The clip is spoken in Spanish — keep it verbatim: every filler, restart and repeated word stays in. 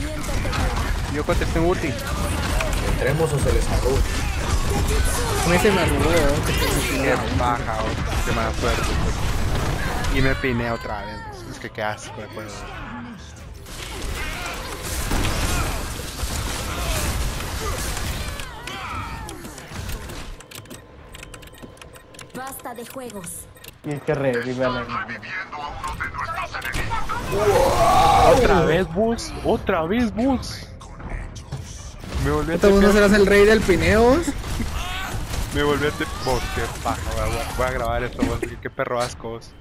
Yo contesté un ulti. Entremos o se les arruga. Con ese me arrugó, que tengo Qué pineado. paja, oh, qué mala suerte. Pues. Y me piné otra vez. Pues. Es que qué asco de juego. Basta de juegos. Tienes que revivir a la hermana. Otra vez, bus. Otra vez, bus. Me volví a ¿Este vos no tepear. serás el rey del pineos? Me volví a te... Vos, qué paja. Voy a, voy a grabar esto, vos. Qué perro asco, vos.